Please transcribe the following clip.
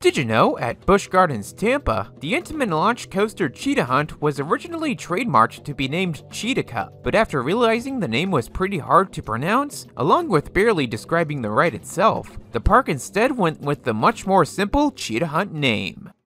Did you know, at Busch Gardens Tampa, the Intamin launch coaster Cheetah Hunt was originally trademarked to be named Cheetaka, but after realizing the name was pretty hard to pronounce, along with barely describing the ride itself, the park instead went with the much more simple Cheetah Hunt name.